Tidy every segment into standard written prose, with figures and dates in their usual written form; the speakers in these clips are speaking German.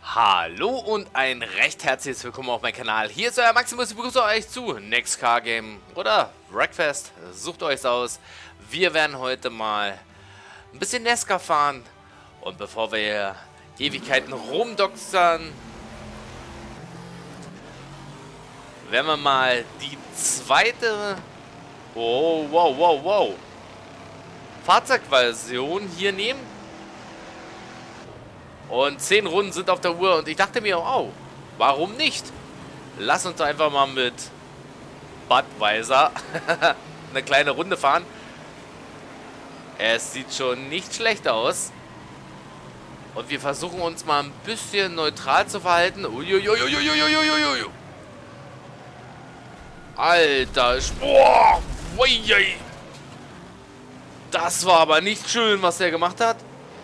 Hallo und ein recht herzliches Willkommen auf meinem Kanal. Hier ist euer Maximus, ich begrüße euch zu Next Car Game oder Wreckfest. Sucht euch aus. Wir werden heute mal ein bisschen NASCAR fahren. Und bevor wir Ewigkeiten rumdoxern, werden wir mal die zweite Fahrzeugversion hier nehmen. Und 10 Runden sind auf der Uhr und ich dachte mir, oh, warum nicht? Lass uns doch einfach mal mit Budweiser eine kleine Runde fahren. Es sieht schon nicht schlecht aus. Und wir versuchen uns mal ein bisschen neutral zu verhalten. Uiuiuiuiuiuiui. Alter, boah, das war aber nicht schön, was er gemacht hat.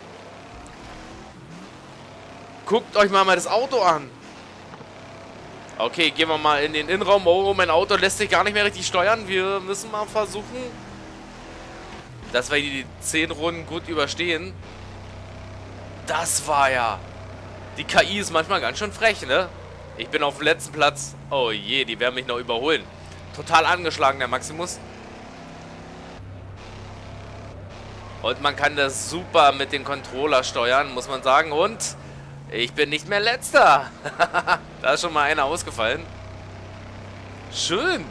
Guckt euch mal das Auto an. Okay, gehen wir mal in den Innenraum. Oh, mein Auto lässt sich gar nicht mehr richtig steuern. Wir müssen mal versuchen, dass wir die 10 Runden gut überstehen. Das war ja... Die KI ist manchmal ganz schön frech, ne? Ich bin auf dem letzten Platz. Oh je, die werden mich noch überholen. Total angeschlagen, der Maximus. Und man kann das super mit dem Controller steuern, muss man sagen. Und... ich bin nicht mehr Letzter. Da ist schon mal einer ausgefallen. Schön.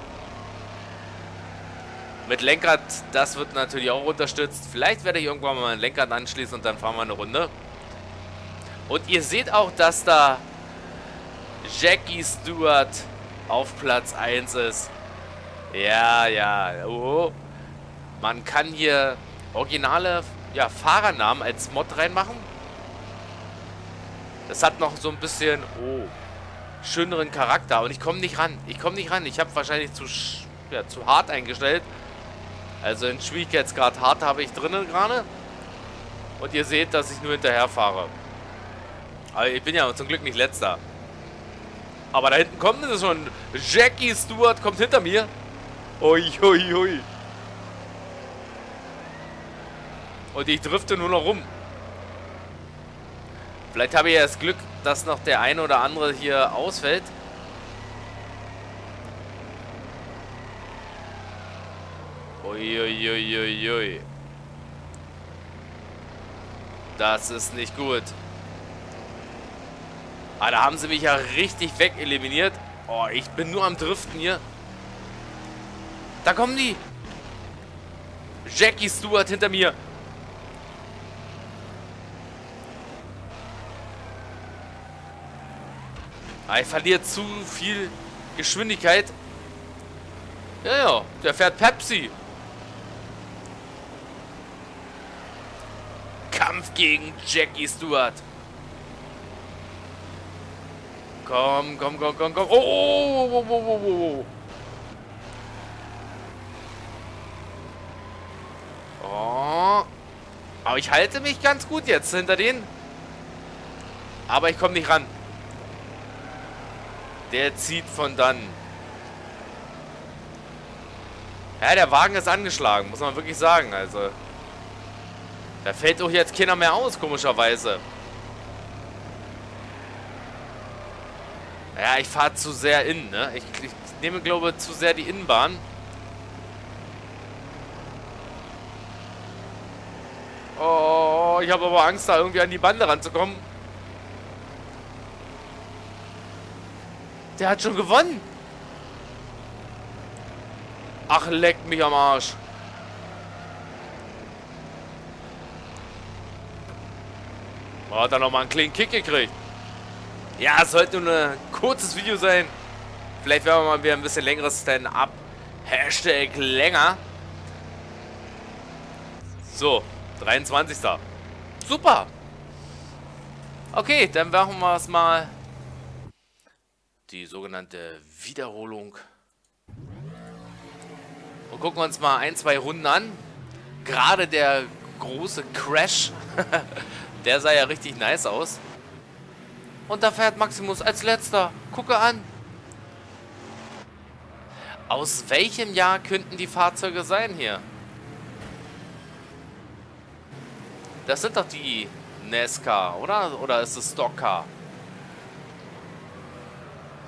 Mit Lenkrad, das wird natürlich auch unterstützt. Vielleicht werde ich irgendwann mal ein Lenkrad anschließen und dann fahren wir eine Runde. Und ihr seht auch, dass da Jackie Stewart auf Platz 1 ist. Ja, ja. Oh. Man kann hier originale Fahrernamen als Mod reinmachen. Das hat noch so ein bisschen, schöneren Charakter. Und ich komme nicht ran. Ich habe wahrscheinlich zu hart eingestellt. Also in Schwierigkeitsgrad hart habe ich drin gerade. Und ihr seht, dass ich nur hinterher fahre. Aber ich bin ja zum Glück nicht Letzter. Aber da hinten kommt es schon. Jackie Stewart kommt hinter mir. Ui, ui, ui. Und ich drifte nur noch rum. Vielleicht habe ich ja das Glück, dass noch der eine oder andere hier ausfällt. Uiuiuiui. Das ist nicht gut. Ah, da haben sie mich ja richtig wegeliminiert. Oh, ich bin nur am Driften hier. Da kommen die. Jackie Stewart hinter mir. Ich verliere zu viel Geschwindigkeit. Ja, der fährt Pepsi. Kampf gegen Jackie Stewart. Komm. Oh. Oh. Aber ich halte mich ganz gut jetzt hinter denen. Aber ich komme nicht ran. Der zieht von dann. Ja, der Wagen ist angeschlagen, muss man wirklich sagen. Also, da fällt doch jetzt keiner mehr aus, komischerweise. Ja, ich fahre zu sehr innen, ne? Ich nehme, glaube ich, zu sehr die Innenbahn. Oh, ich habe aber Angst, da irgendwie an die Bande ranzukommen. Der hat schon gewonnen. Ach, leckt mich am Arsch. Oh, hat er nochmal einen kleinen Kick gekriegt. Ja, es sollte nur ein kurzes Video sein. Vielleicht werden wir mal wieder ein bisschen längeres Stand-up. Hashtag länger. So, 23. Super. Okay, dann machen wir es mal. Die sogenannte Wiederholung. Und gucken wir uns mal 1, 2 Runden an. Gerade der große Crash. Der sah ja richtig nice aus. Und da fährt Maximus als letzter. Gucke an. Aus welchem Jahr könnten die Fahrzeuge sein hier? Das sind doch die NASCAR, oder? Oder ist es Stockcar?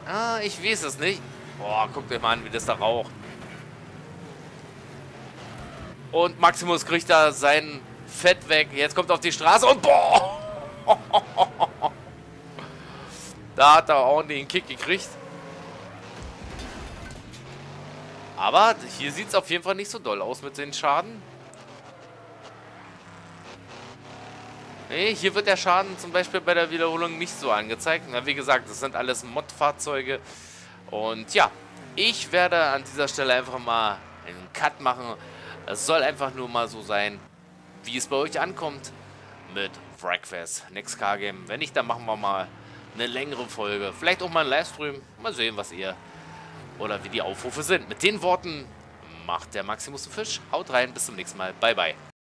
Ah, ich weiß es nicht. Boah, guckt euch mal an, wie das da raucht. Und Maximus kriegt da sein Fett weg. Jetzt kommt er auf die Straße und boah! Da hat er ordentlich einen Kick gekriegt. Aber hier sieht es auf jeden Fall nicht so doll aus mit den Schaden. Nee, hier wird der Schaden zum Beispiel bei der Wiederholung nicht so angezeigt. Na, wie gesagt, das sind alles Mod-Fahrzeuge. Und ja, ich werde an dieser Stelle einfach mal einen Cut machen. Es soll einfach nur mal so sein, wie es bei euch ankommt mit Wreckfest Next Car Game. Wenn nicht, dann machen wir mal eine längere Folge. Vielleicht auch mal einen Livestream. Mal sehen, was ihr oder wie die Aufrufe sind. Mit den Worten macht der Maximus den Fisch. Haut rein, bis zum nächsten Mal. Bye, bye.